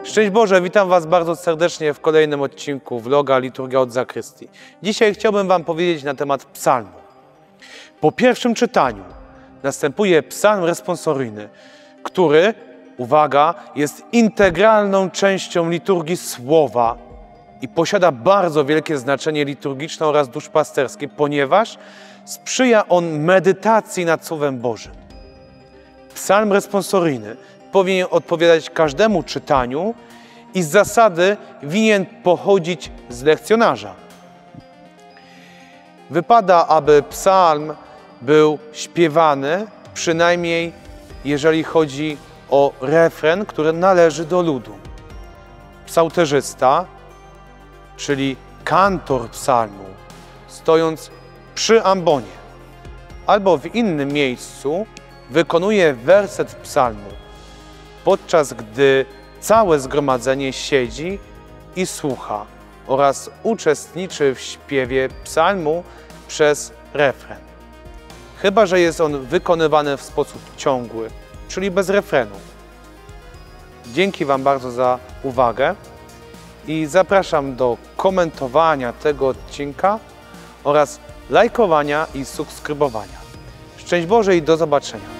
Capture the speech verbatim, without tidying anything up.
Szczęść Boże, witam Was bardzo serdecznie w kolejnym odcinku vloga Liturgia od Zakrystii. Dzisiaj chciałbym Wam powiedzieć na temat psalmu. Po pierwszym czytaniu następuje psalm responsoryjny, który, uwaga, jest integralną częścią liturgii słowa i posiada bardzo wielkie znaczenie liturgiczne oraz duszpasterskie, ponieważ sprzyja on medytacji nad Słowem Bożym. Psalm responsoryjny powinien odpowiadać każdemu czytaniu i z zasady winien pochodzić z lekcjonarza. Wypada, aby psalm był śpiewany, przynajmniej jeżeli chodzi o refren, który należy do ludu. Psałterzysta, czyli kantor psalmu, stojąc przy ambonie albo w innym miejscu, wykonuje werset psalmu, podczas gdy całe zgromadzenie siedzi i słucha oraz uczestniczy w śpiewie psalmu przez refren. Chyba że jest on wykonywany w sposób ciągły, czyli bez refrenu. Dzięki Wam bardzo za uwagę i zapraszam do komentowania tego odcinka oraz lajkowania i subskrybowania. Szczęść Boże i do zobaczenia.